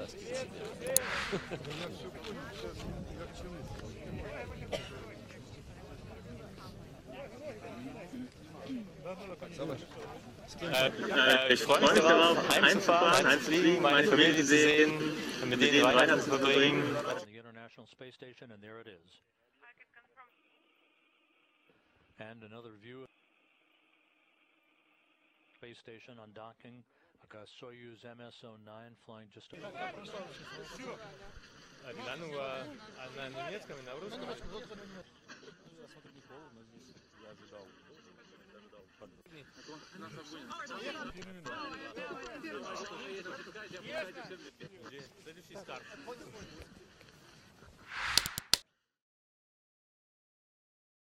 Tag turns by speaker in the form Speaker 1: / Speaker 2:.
Speaker 1: Ich freue mich darauf, heimzufahren, heimzufliegen, meine Familie zu sehen, mit denen Weihnachten zu verbringen.
Speaker 2: The International Space Station, and there it is. And another view of the space station on docking, like a Soyuz MS-09 flying just above.
Speaker 3: Die Landung war на немецком и на русском. Следующий старт.